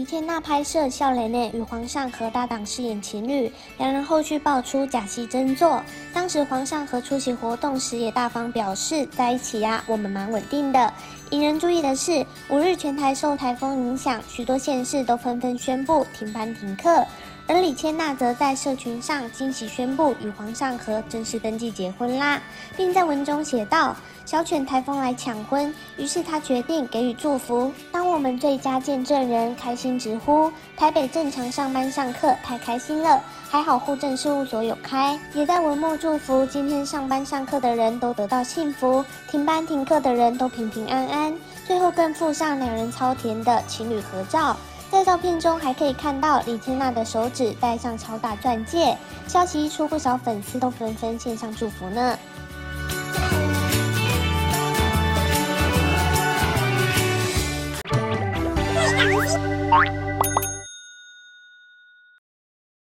千娜拍摄笑蕾蕾与皇上和搭档饰演情侣，两人后续爆出假戏真做。当时皇上和出席活动时也大方表示，在一起呀，我们蛮稳定的。引人注意的是，5日全台受台风影响，许多县市都纷纷宣布停班停课。而李千娜则在社群上惊喜宣布与皇上和正式登记结婚啦，并在文中写道：小犬台风来抢婚，于是他决定给予祝福。当我们最佳见证人，开心直呼台北正常上班上课，太开心了，还好户政事务所有开。也在文末祝福今天上班上课的人都得到幸福，停班停课的人都平平安安。最后更附上两人超甜的情侣合照。在照片中还可以看到李千娜的手指戴上超大钻戒，消息一出，不少粉丝都纷纷献上祝福呢。